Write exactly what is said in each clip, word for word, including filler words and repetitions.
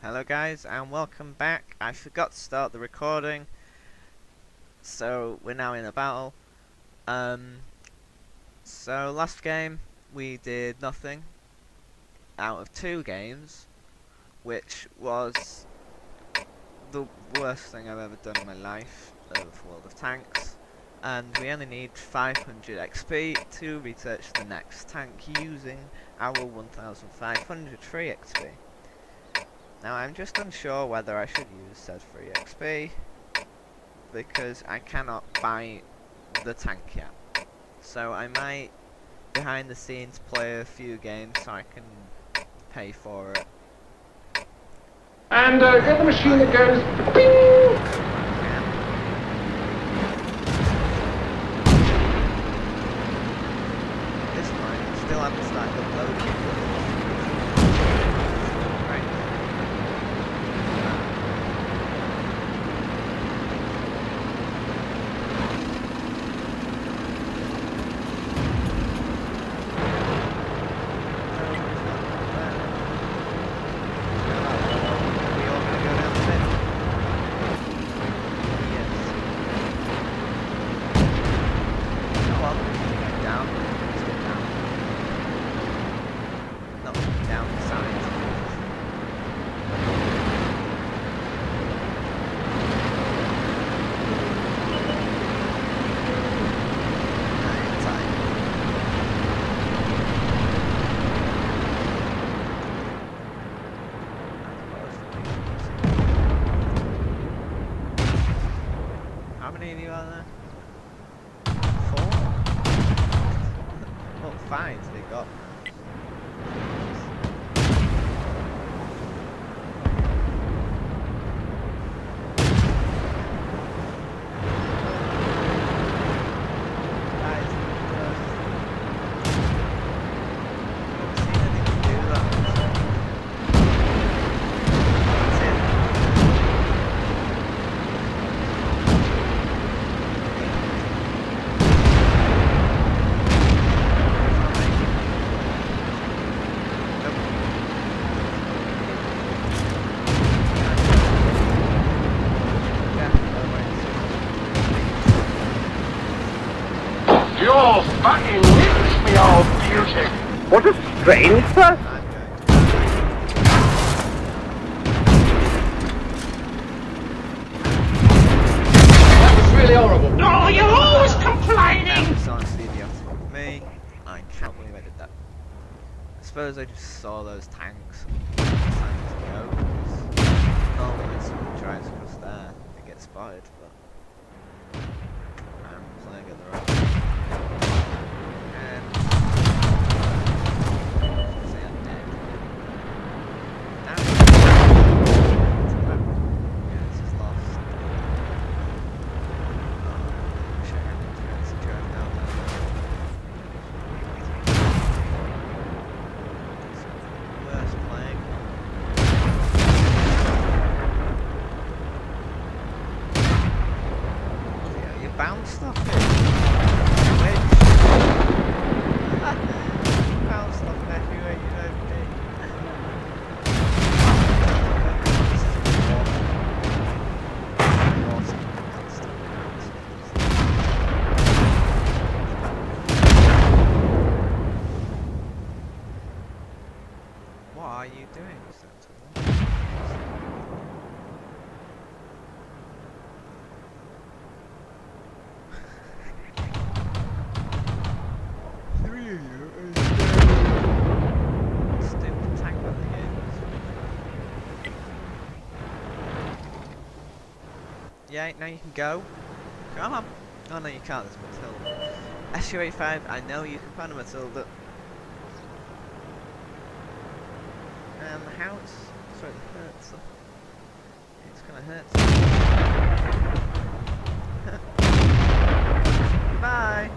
Hello guys and welcome back. I forgot to start the recording, so we're now in a battle. Um, so last game we did nothing out of two games, which was the worst thing I've ever done in my life of World of Tanks. And we only need five hundred X P to research the next tank using our one thousand five hundred free X P. Now I'm just unsure whether I should use said free X P because I cannot buy the tank yet. So I might behind the scenes play a few games so I can pay for it. And uh, get the machine that goes bing! At this point, I still haven't started uploading. How many of you are there? Four? Well, five they got. Your fucking lips, me old beauty! What a strange person! That was really horrible. No, you're always complaining! That was honestly idiotic of me. I can't believe I did that. I suppose I just saw those tanks. Tanks go. Normally when someone drives across there, they get spotted, but I'm playing at the right time. And say I'm dead. Damn it. Yeah, this is lost. Oh, wish I had to drive down there. Worst playing. Yeah, you bounced off it. Which? Bounced off it everywhere you don't be. What are you doing, Sentinel? Three of you are stupid tank with the games. Yeah, now you can go. Come on. Oh no, you can't, there's Matilda. S U eighty-five, I know you can find a Matilda. And the house, sorry, the hurts. It's gonna hurt. Bye!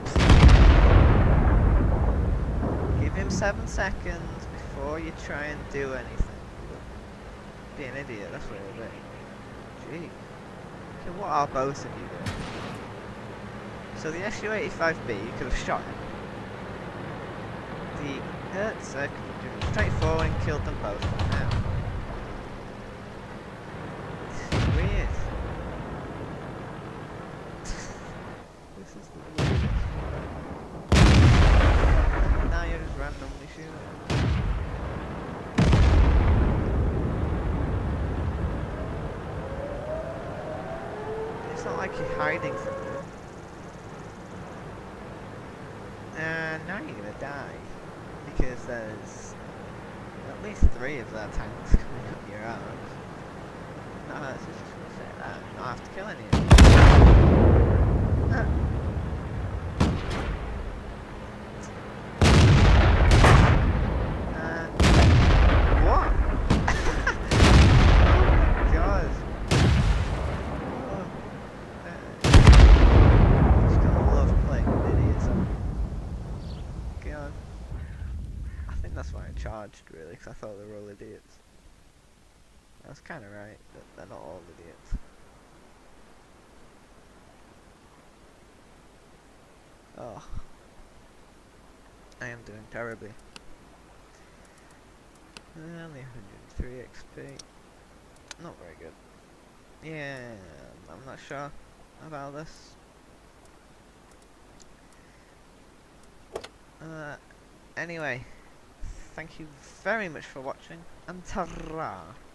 Give him seven seconds before you try and do anything. Be an idiot, that's what it'll be. Gee. Okay, what are both of you doing? So the S U eighty-five B, you could have shot him. The Hertz could have driven straight forward and killed them both now. like you're hiding from them. And now you're gonna die. Because there's at least three of their tanks coming up your arms. No, it's just gonna say that. You don't have to kill any of them. Ah. And what? Oh my god. Oh. Uh, just gonna love playing with idiots. God. I think that's why I charged, really, because I thought they were all idiots. I was kind of right, but they're not all idiots. Oh. I am doing terribly. Only one hundred three X P. Not very good. Yeah, I'm not sure about this. Uh, anyway, thank you very much for watching, and ta-ra!